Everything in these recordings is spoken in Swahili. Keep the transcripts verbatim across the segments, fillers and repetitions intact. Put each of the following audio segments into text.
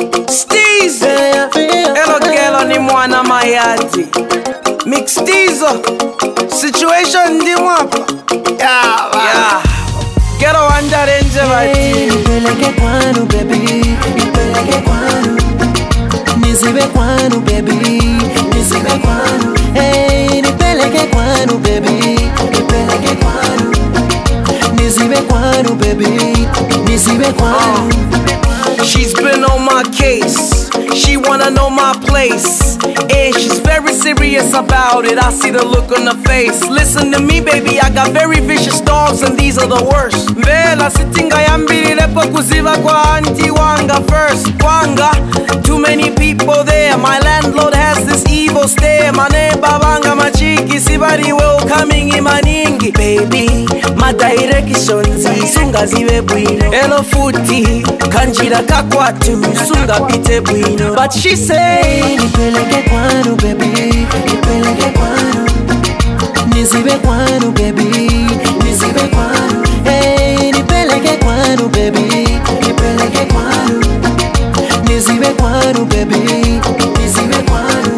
Steezo elo gelo ni mwana mayati Mix Steezo situation ndi mwapa yeah, yeah. Gelo wanja renje bati Nipeleke kwanu baby, nipeleke kwanu, nizibe kwanu baby, nizibe kwanu. Hey, nipeleke kwanu baby, nipeleke kwanu, nizibe kwanu baby, nizibe kwanu. She's been on my case, she wanna know my place, and she's very serious about it. I see the look on her face. Listen to me baby, I got very vicious dogs and these are the worst. Vela sitinga yambirire po kuziva kwa auntie wanga first. Wanga, too many people there. My landlord has this evil stare. My neighbor wanga machiki sibari welcoming imaningi. Baby, my direction sunga zive bwino. Hello futi, kanjira kakwatu sunga pite bwino. But she say nipeleke kwanu baby, nipeleke kwanu, nizibe kwanu baby, nizibe kwanu. Hey, nipeleke kwanu baby, nipeleke kwanu, nizibe kwanu baby, nizibe kwanu.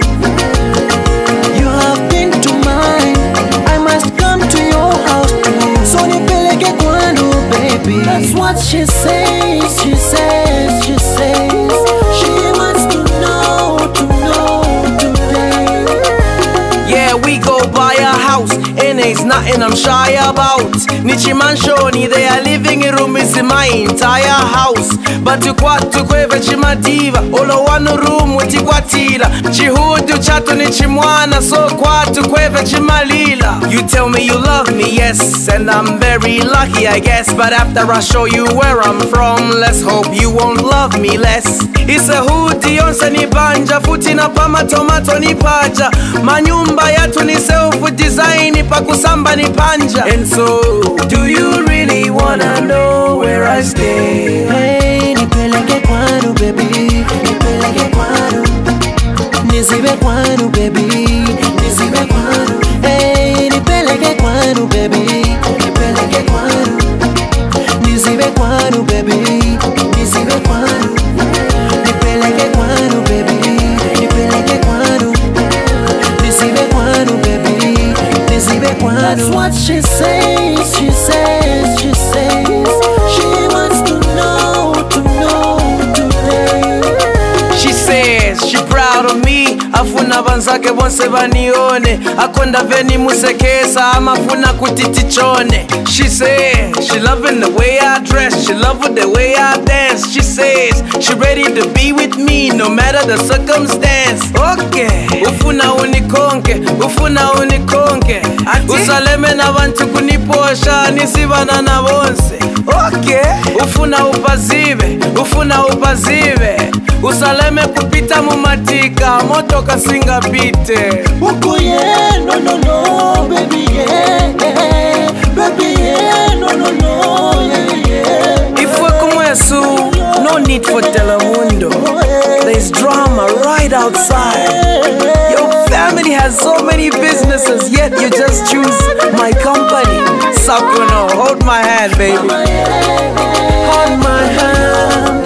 You have been to mine, I must come to your house too. So nipeleke kwanu baby. That's what she says, she says, she says. She wants to know, to know today. yeah, we go buy a house and it's nothing I'm shy about. Nichi manshoni, they are living in room is in my entire house. But to kwat to kweve chimativa, olo one room with ikwatira. Chihudu chato ni chimwana, so kwat to kweve chimalila. You tell me you love me, yes, and I'm very lucky I guess. But after I show you where I'm from, let's hope you won't love me less. It's a hoodie onse ni banja, futi na pama tomato ni paja. Manyumba yatu ni self design, pa kusamba ni panja. And so, do you really wanna know where I stay? Hey, nipeleke kwanu baby, nipeleke kwanu, nizibe kwanu baby, nizibe kwanu. Hey, nipeleke kwanu baby, nipeleke kwanu, nizibe kwanu baby, nizibe kwanu. Nipeleke kwanu baby, nipeleke kwanu, nizibe kwanu baby, nizibe kwanu. That's what she says, she says, she says. She wants to know, to know today. She says she proud of me. Afuna banzake bonse banione. Akonda veni musekesa amafuna kutitichone. She says she loving the way I dress, she loving the way I dance. She says she ready to be with me no matter the circumstance. Okay, ufuna unikonke, ufuna unikonke. Usaleme na bantu kuniposha nisibana na bonse. Okay, ufuna upazive, ufuna upazive. Usaleme kupita mumatika, moto kasinga pite. Uko yeah, no no no, baby yeah, yeah. Baby yeah, no no no, yeah yeah. If we're kumwesu, no need for Telemundo. There's drama right outside. Your family has so many businesses, yet you just choose my company. Sakuno, hold my hand, baby. Hold my hand.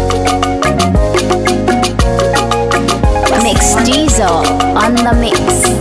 Mix Diesel on the mix.